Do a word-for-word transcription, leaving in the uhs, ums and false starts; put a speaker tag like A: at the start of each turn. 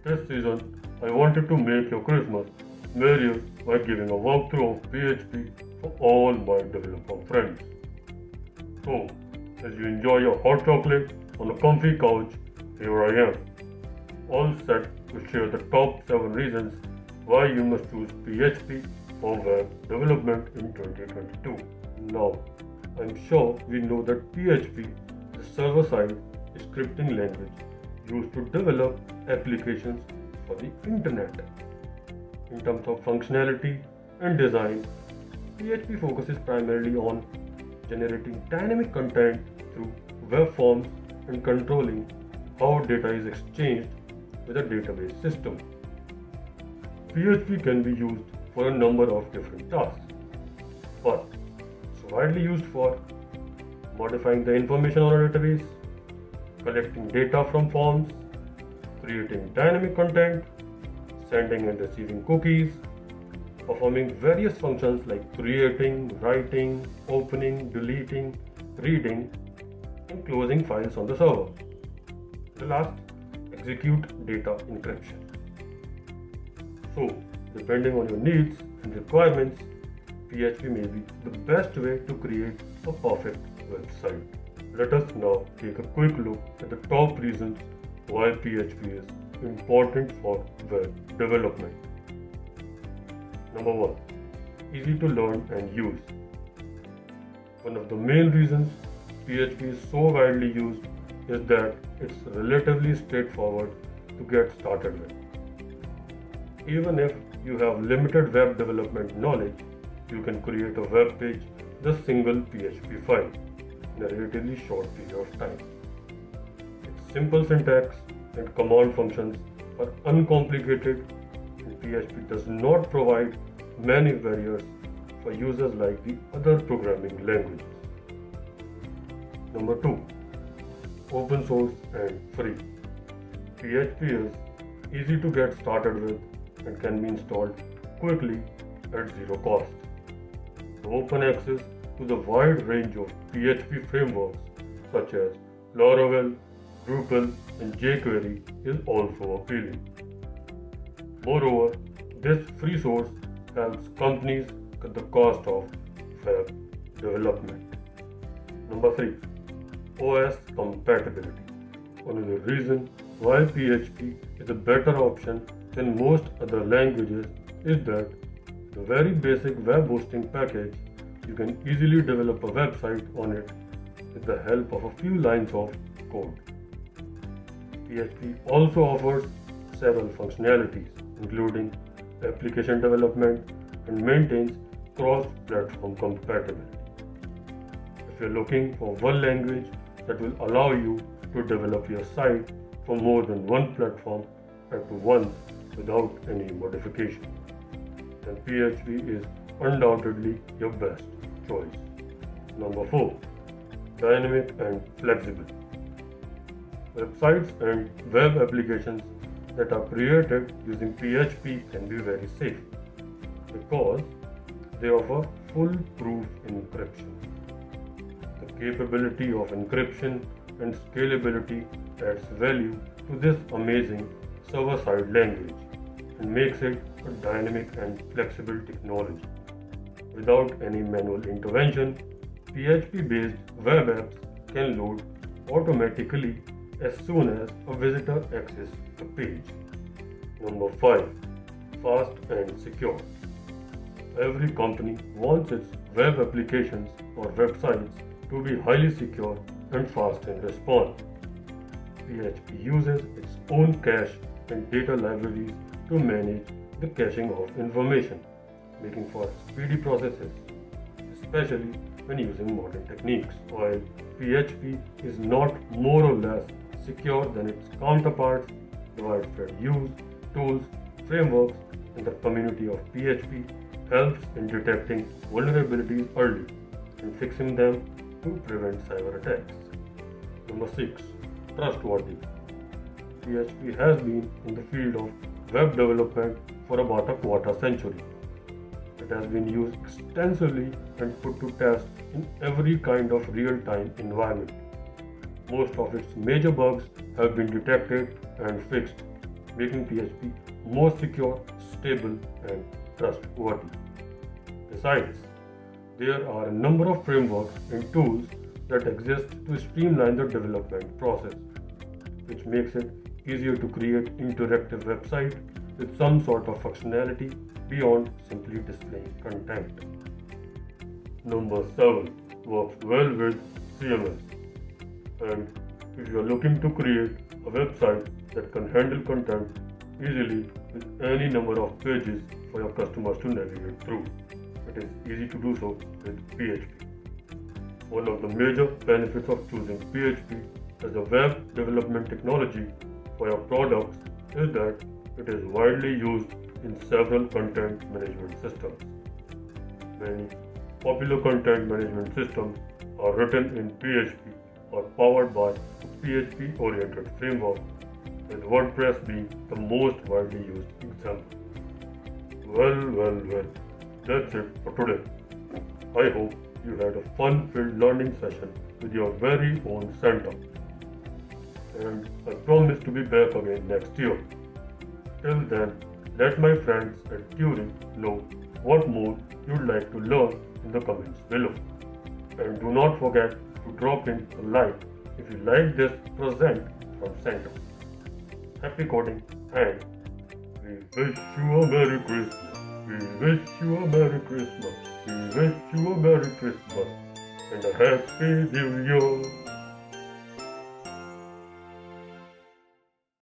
A: This season, I wanted to make your Christmas merrier by giving a walkthrough of P H P for all my developer friends. So, as you enjoy your hot chocolate on a comfy couch, here I am, all set to share the top seven reasons why you must choose P H P for web development in twenty twenty-two. Now, I'm sure we know that P H P is a server-side scripting language used to develop applications for the internet. In terms of functionality and design, P H P focuses primarily on generating dynamic content through web forms and controlling how data is exchanged with a database system. P H P can be used for a number of different tasks, but it's widely used for modifying the information on a database, collecting data from forms, creating dynamic content, sending and receiving cookies, performing various functions like creating, writing, opening, deleting, reading, and closing files on the server. The last, execute data encryption. So, depending on your needs and requirements, P H P may be the best way to create a perfect website. Let us now take a quick look at the top reasons why P H P is important for web development. Number one, easy to learn and use. One of the main reasons P H P is so widely used is that it's relatively straightforward to get started with. Even if you have limited web development knowledge, you can create a web page with a single P H P file in a relatively short period of time. Its simple syntax and command functions are uncomplicated, and P H P does not provide many barriers for users like the other programming languages. Number two, open source and free. P H P is easy to get started with and can be installed quickly at zero cost. The open access to the wide range of P H P frameworks such as Laravel, Drupal, and jQuery is also appealing. Moreover, this free source helps companies cut the cost of web development. Number three, O S compatibility. One of the reasons why P H P is a better option than most other languages is that the very basic web hosting package, you can easily develop a website on it with the help of a few lines of code. P H P also offers several functionalities, including application development, and maintains cross-platform compatibility. If you're looking for one language that will allow you to develop your site for more than one platform at once without any modification, then P H P is undoubtedly your best choice. Number four, dynamic and flexible. Websites and web applications that are created using P H P can be very safe because they offer foolproof encryption. The capability of encryption and scalability adds value to this amazing server-side language and makes it a dynamic and flexible technology. Without any manual intervention, P H P-based web apps can load automatically as soon as a visitor accesses the page. Number five, fast and secure. Every company wants its web applications or websites to be highly secure and fast in response. P H P uses its own cache and data libraries to manage the caching of information, making for speedy processes, especially when using modern techniques. While P H P is not more or less secure than its counterparts, the widespread use, tools, frameworks, and the community of P H P helps in detecting vulnerabilities early and fixing them to prevent cyber attacks. Number six, trustworthy. P H P has been in the field of web development for about a quarter century. It has been used extensively and put to test in every kind of real-time environment. Most of its major bugs have been detected and fixed, making P H P more secure, stable, and trustworthy. Besides, there are a number of frameworks and tools that exist to streamline the development process, which makes it easier to create interactive websites with some sort of functionality beyond simply displaying content. Number seven works well with C M S. And if you are looking to create a website that can handle content easily with any number of pages for your customers to navigate through, it is easy to do so with P H P. One of the major benefits of choosing P H P as a web development technology for your products is that it is widely used in several content management systems. Many popular content management systems are written in P H P or powered by a P H P-oriented framework, with WordPress being the most widely used example. Well, well, well, that's it for today. I hope you had a fun-filled learning session with your very own Santa. And I promise to be back again next year. Till then, let my friends at Turing know what more you'd like to learn in the comments below. And do not forget to drop in a like if you like this present from Santa. Happy coding, and we wish you a Merry Christmas. We wish you a Merry Christmas. We wish you a Merry Christmas and a Happy New Year.